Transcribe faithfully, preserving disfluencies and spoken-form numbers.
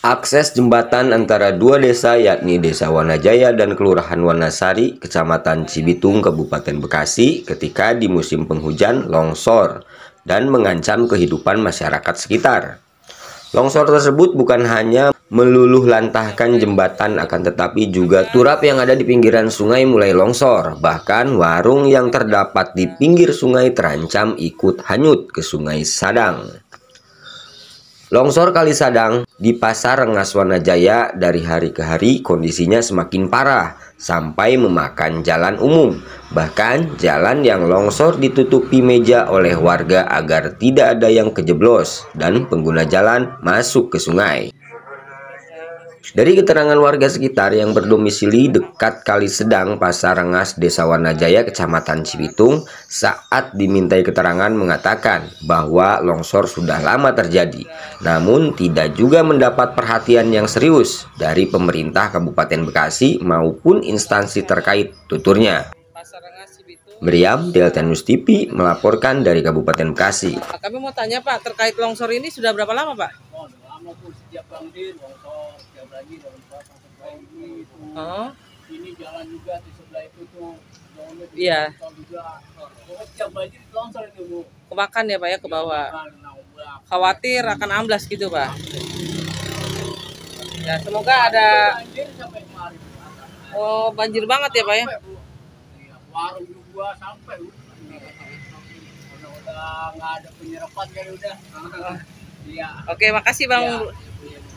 Akses jembatan antara dua desa yakni Desa Wanajaya dan Kelurahan Wanasari, Kecamatan Cibitung, Kabupaten Bekasi ketika di musim penghujan longsor dan mengancam kehidupan masyarakat sekitar. Longsor tersebut bukan hanya meluluh lantahkan jembatan akan tetapi juga turap yang ada di pinggiran sungai mulai longsor. Bahkan warung yang terdapat di pinggir sungai terancam ikut hanyut ke Sungai Sadang. Longsor Kali Sadang di Pasar Rengas Wanajaya dari hari ke hari kondisinya semakin parah sampai memakan jalan umum. Bahkan jalan yang longsor ditutupi meja oleh warga agar tidak ada yang kejeblos dan pengguna jalan masuk ke sungai. Dari keterangan warga sekitar yang berdomisili dekat Kali Sedang, Pasar Rengas, Desa Wanajaya, Kecamatan Cibitung, saat dimintai keterangan mengatakan bahwa longsor sudah lama terjadi, namun tidak juga mendapat perhatian yang serius dari pemerintah Kabupaten Bekasi maupun instansi terkait, tuturnya. Meriam, Delta News T V melaporkan dari Kabupaten Bekasi. Kami mau tanya Pak, terkait longsor ini sudah berapa lama Pak? Oh, lama pun sejak banjir, longsor, setiap lagi longsor sampai ini itu. Oh. Ini jalan juga di sebelah itu tuh. Iya. Longsor juga. Pokoknya setiap banjir longsor itu Bu. Kemakan ya Pak ya ke bawah. Khawatir akan amblas gitu Pak. Ya semoga ada. Banjir sampai kemarin. Oh banjir banget ya Pak ya. Warung juga sampai. Karena udah nggak ada penyerapan kan udah. Iya. Oke makasih Bang. Ya.